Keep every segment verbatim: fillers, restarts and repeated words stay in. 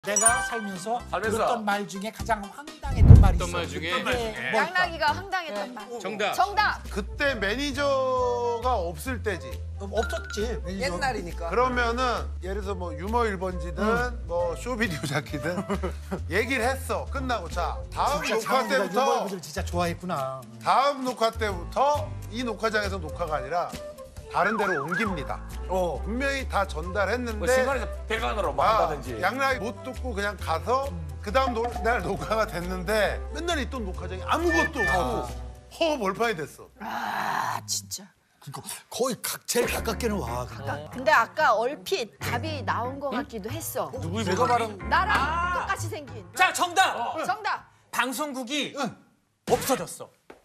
내가 살면서, 살면서. 들었던 말 중에 가장 황당했던 말이 있어. 어떤 말 중에? 네. 양락이가 황당했던 말. 정답. 정답. 그때 매니저가 없을 때지. 없었지. 매니저. 옛날이니까. 그러면은 예를 들어서 뭐 유머 일 번지든 응. 뭐 쇼비디오 잡기든 얘기를 했어. 끝나고 자 다음 진짜 녹화 장훈이가 때부터 유머분들 진짜 좋아했구나. 다음 녹화 때부터 이 녹화장에서 녹화가 아니라 다른 데로 옮깁니다. 어. 분명히 다 전달했는데 뭐 신발에서 배관으로 뭐 아, 한다든지. 양락이 못 듣고 그냥 가서 그 다음 날 녹화가 됐는데 맨날 있던 녹화장이 아무것도 없고 허 몰판이 됐어. 아 진짜. 그러니까 거의 각, 제일 가깝게는 와. 아까, 근데 아까 얼핏 답이 나온 것 같기도 했어. 누구의 내가 말한 나랑 똑같이 생긴. 자, 정답. 정답. 방송국이 없어졌어.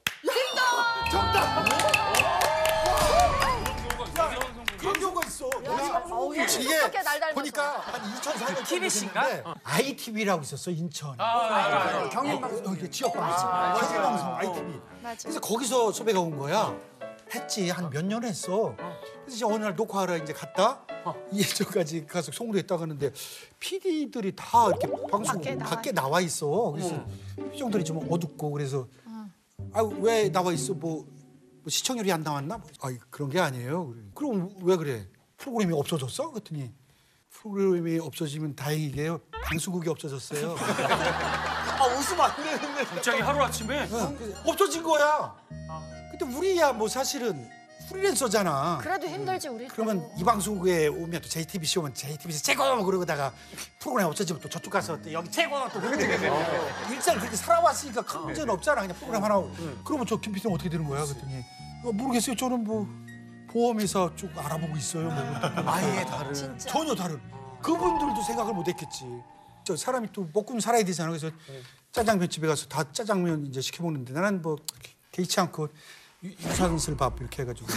그런 경우가 있어. 어우, 이게 어떻게 날 닮아서. 보니까 한 이천사 년 티비씨인가? 아이티비라고 있었어, 인천. 아, 경인방송. 어, 이게 지역방송. 경인방송 아이티비. 맞아. 그래서 거기서 섭외가 온 거야. 했지. 한 몇 년 했어. 그래서 이제 어느 날 녹화하러 이제 갔다. 이해저까지 가서 송으로 했다고 하는데 피디들이 다 이렇게 방송 밖에 나와 밖에 나와 있어. 그래서 표정들이 좀 어둡고 그래서 아 왜 나와 있어? 뭐, 뭐 시청률이 안 나왔나? 아 그런 게 아니에요. 그래. 그럼 왜 그래? 프로그램이 없어졌어? 그랬더니 프로그램이 없어지면 다행이게요. 방송국이 없어졌어요. 아 웃으면 안 되는데. 갑자기 하루아침에 응, 그래서 없어진 거야. 근데 우리야 뭐 사실은 프리랜서잖아. 그래도 힘들지 우리. 그러면 이 방송국에 오면 또 제이티비씨 오면 제이티비씨 최고 그러다가 프로그램 없어지면 또 저쪽 가서 또 여기 최고 또 그러게 되네. 일단 그렇게 살아왔으니까 큰 문제는 없잖아. 그냥 프로그램 하나 오고. 그러면 저 김 피디는 어떻게 되는 거야? 그랬더니 어, 모르겠어요. 저는 뭐 보험회사 쭉 알아보고 있어요. 뭐. 아예 다른. 진짜. 전혀 다른. 그분들도 생각을 못했겠지. 저 사람이 또 먹고 살아야 되잖아. 그래서 짜장면 집에 가서 다 짜장면 이제 시켜 먹는데 나는 뭐 개의치 않고 유- 유산슬 밥 이렇게 해가지고.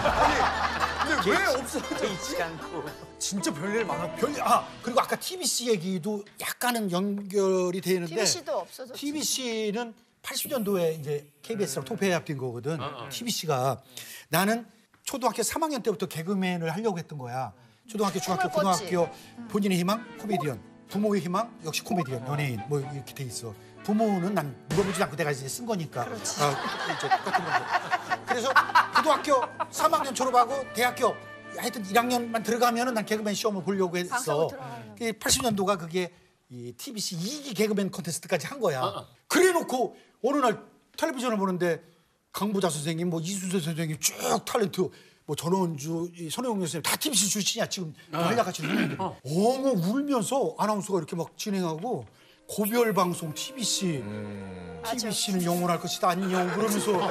근데 왜 없어졌지? 진짜 별일 많아. 별, 아 그리고 아까 티비씨 얘기도 약간은 연결이 되는데 티비씨도 없어졌지. 티비씨는 팔십 년도에 이제 케이비에스랑 통폐합된 거거든. 티비씨가 나는 초등학교 삼 학년 때부터 개그맨을 하려고 했던 거야. 초등학교, 중학교, 꿈을 꿨지. 고등학교 본인의 희망 코미디언, 부모의 희망 역시 코미디언, 연예인 뭐 이렇게 돼 있어. 부모는 난 물어보지 않고 내가 이제 쓴 거니까. 그렇지. 아, 이제 똑같은 건데. 그래서 고등학교 삼 학년 졸업하고 대학교 하여튼 일 학년만 들어가면은 난 개그맨 시험을 보려고 했어. 방송을 들어가려고. 그 팔십 년도가 그게 이 티비씨 이 기 개그맨 콘테스트까지 한 거야. 그래놓고 어느 날 텔레비전을 보는데 강부자 선생님, 뭐 이수세 선생님 쭉 탤런트, 뭐 전원주, 이 손혜영 선생님 다 티비씨 출신이야 지금 한약같이 있는데 엉엉 울면서 아나운서가 이렇게 막 진행하고 고별 방송 티비씨, 티비씨는 영원할 것이다 안녕 그러면서 어,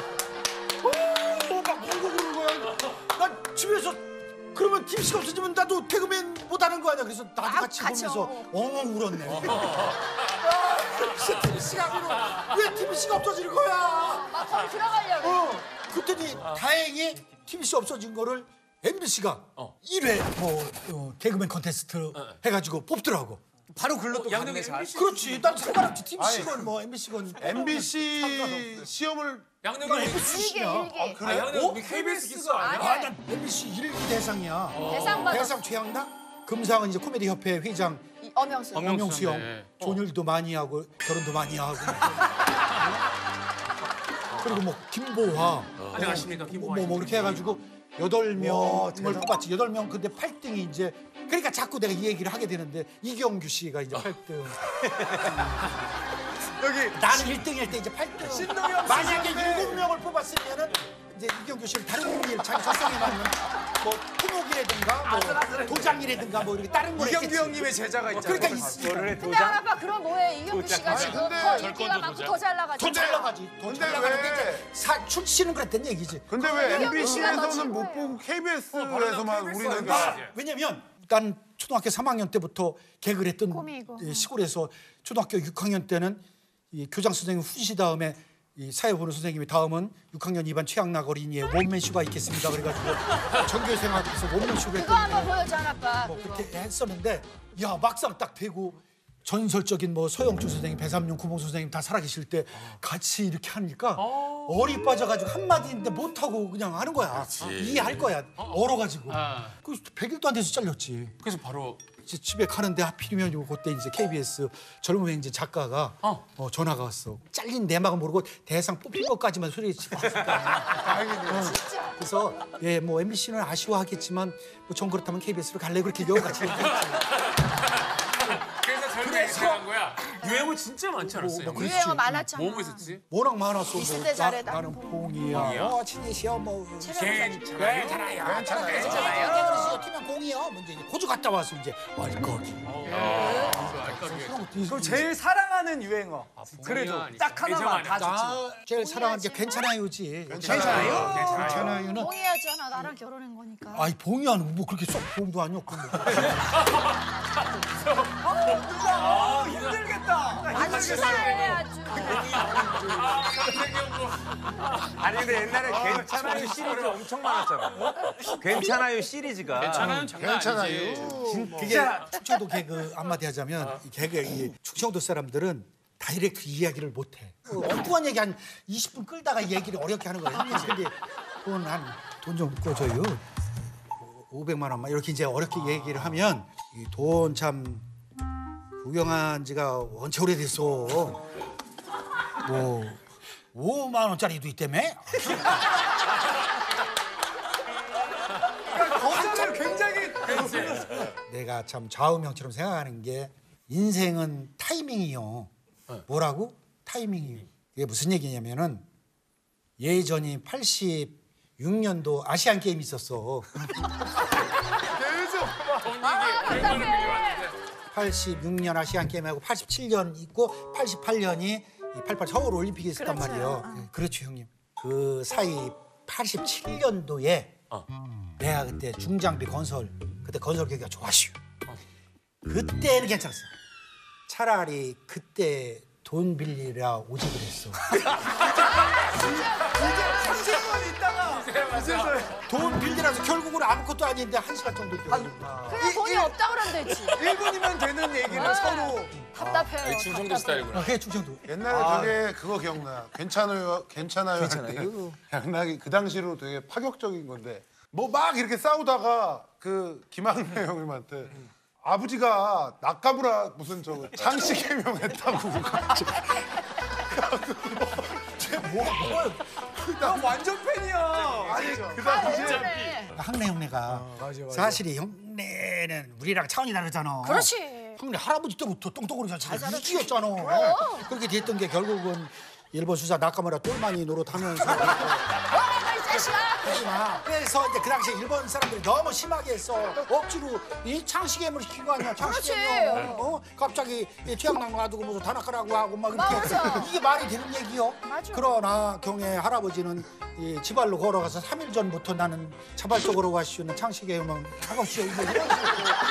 막 울고 그러는 거야. 난 집에서 그러면 티비씨가 없어지면 나도 개그맨 못하는 거 아니야. 그래서 나도 아, 같이 같이 보면서 어. 엉엉 울었네. 티비씨가 왜 티비씨가 없어지는 거야? 아 거기 들어가려고. 어, 그랬더니 다행히 티비씨 없어진 거를 엠비씨가 일 회 뭐 어, 개그맨 콘테스트 해가지고 뽑더라고. 바로 글로 또 양념 갔네 잘. 엠비씨 그렇지. 난 상관없지. 티비씨건 뭐 엠비씨건. 엠비씨 시험을 양념이 난 우리 일기 엠비씨야. 일기. 아, 양념이 우리 케이비에스 기수 아니야? 아, 난 엠비씨 일 기 대상이야. 대상 받았어. 대상 최양락, 금상은 이제 코미디 협회 회장 이 엄영수. 엄영수 형. 네. 존일도 많이 하고 결혼도 많이 하고. 그리고 뭐 김보화. 안녕하십니까, 김보화. 뭐, 뭐 이렇게 해가지고 여덟 명을 뽑았지. 여덟 명 근데 팔 등이 이제 그러니까 자꾸 내가 이 얘기를 하게 되는데 이경규 씨가 이제 팔 등. 여기 나는 일 등일 때 이제 팔 등. 신동엽 만약에 선생님의- 일곱 명을 뽑았으면은 이제 이경규 씨를 다른 일 자기 적성에 맞는 뭐 토목이라든가 뭐 도장이라든가 뭐 이렇게 다른 거 이경규 형님의 제자가 있잖아요. 그러니까 있으니까 근데 아빠 그럼 뭐해? 이경규 씨가 아니, 지금 근데 더 인기가 많고 더 잘 나가지. 더 잘 나가지. 더 근데 잘 나가는데 왜- 이제 사 출시는 그랬단 얘기지. 근데 왜 이경규 씨가 더 엠비씨에서는 못 친구예요. 보고 케이비에스에서만 우리는 아, 왜냐면 난 초등학교 삼 학년 때부터 개그를 했던 꿈이고. 이 시골에서 초등학교 육 학년 때는 이 교장 선생님 후시 다음에 이 사회 보는 선생님이 다음은 육 학년 이 반 최양락 어린이의 원맨쇼가 있겠습니다. 그래가지고 전교생활에서 원맨쇼를 그거 한번 했거든요. 보여줘 아빠. 뭐 그렇게 했었는데 야 막상 딱 되고 전설적인 뭐 서영주 선생님, 배삼룡 구봉 선생님 다 살아계실 때 같이 이렇게 하니까 얼이 빠져가지고 한마디인데 못하고 그냥 하는 거야. 이해할 거야. 얼어가지고. 아. 그 백 일도 안 돼서 잘렸지. 그래서 바로 이제 집에 가는데 하필이면 요 그때 이제 케이비에스 젊은 행진 작가가 어. 어, 전화가 왔어. 잘린 내막은 모르고 대상 뽑힌 것까지만 소리치고 왔을 거 아니야. 다행이네요. 진짜. 그래서 예, 뭐 엠비씨는 아쉬워하겠지만 뭐 전 그렇다면 케이비에스로 갈래 그렇게 여기까지 얘기했지. 그래서 젊은이 시작한 거야. 유행어 진짜 많지 않았어요? 뭐, 그렇지. 유행어 많았잖아. 뭐뭐 있었지? 워낙 많았어. 이십 뭐, 대 잘해, 나, 나는 나는 봉이야. 어, 친이시여 뭐. 괜찮아요. 괜찮아요. 괜찮아요. 괜찮아요. 팀은 공이요. 먼저 이제 호주 갔다 와서 이제 월거기. 그럼 제일 사랑하는 유행어. 그래도 아니죠. 딱 하나만 다 좋지. 나 제일 사랑하는 게 괜찮아요지. 괜찮아요? 괜찮아요는 봉이야잖아. 나랑 결혼한 거니까. 아이 봉이야는 뭐 그렇게 쏙 봉도 아니었고. 아, 힘들겠다. 아주 치사해 아주. 아니 근데 옛날에 괜찮아요 시리즈 엄청 많았잖아. 괜찮아요 시리즈가. 괜찮아요 장난 괜찮아요. 아니지. 그게 충청도 개그 한마디 하자면 이 개그 이 충청도 사람들은 다이렉트 이야기를 못해. 그 엉뚱한 얘기 한 이십 분 끌다가 얘기를 어렵게 하는 거예요. 근데 돈 한 돈 좀 꿔줘요. 오백만 원만 이렇게 이제 어렵게 얘기를 하면 이 돈 참 구경한 지가 언제 오래됐어. 뭐 오만 원짜리도 있다며? 거절을 굉장히 내가 참 좌우명처럼 생각하는 게 인생은 타이밍이요. 뭐라고? 타이밍이요. 이게 무슨 얘기냐면은 예전이 팔십육 년도 아시안 게임 있었어. 팔십육 년 아시안 게임하고 팔십칠 년 있고 팔십팔 년이 팔십팔 서울 올림픽이 있었단 그렇죠. 말이에요. 어. 네, 그렇죠 형님. 그 사이 팔십칠 년도에 내가 그때 중장비 건설 그때 건설 경기가 좋았슈. 그때는 괜찮았어. 차라리 그때 돈 빌리라 오직을 했어. 돈 빌리라서 결국은 아무것도 아닌데 한 시간 정도 빌리니까. 그냥 돈이 없다 그러면 되지. 일 분이면 되는 얘기를 서로 답답해요. 충청도 답답해. 스타일이구나. 아, 그게 충청도. 옛날에 되게 그거 기억나. 괜찮아요, 괜찮아요. 괜찮아요. 양락이 그 당시로 되게 파격적인 건데 뭐 막 이렇게 싸우다가 그 김학래 형님한테 아버지가 낙가부라 무슨 저 장씨 개명했다고. 나 완전 팬이야. 아니 그 아, 당시에 예전에. 학래 형네가 사실이 형네는 우리랑 차원이 다르잖아. 그렇지. 형네 할아버지 때부터 똥똥으로 잘 이기였잖아. 그렇게 됐던 게 결국은 일본 수사 나카무라 똘마니 노릇하면서 어, 이 자식아. 하지마. 그래서 이제 그 당시에 일본 사람들이 너무 심하게 했어. 억지로 이 창식염을 시킨 거 아니야. 창식염. 어? 갑자기 최양락 놔두고 무슨 다나카라고 하고 막 이렇게. 맞아. 이게 말이 되는 얘기요? 맞아. 그러나 경혜 할아버지는 이 지발로 걸어가서 삼 일 전부터 나는 자발적으로 가시는 창식염은 작업시오. 이거 이런 식으로.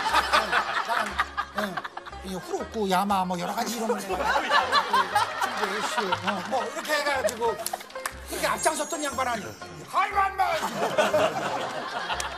나는 이 후루쿠 야마 뭐 여러 가지 이런 거 어, 뭐 이렇게 해가지고 그렇게 앞장섰던 양반 아니에요. 하이만 마.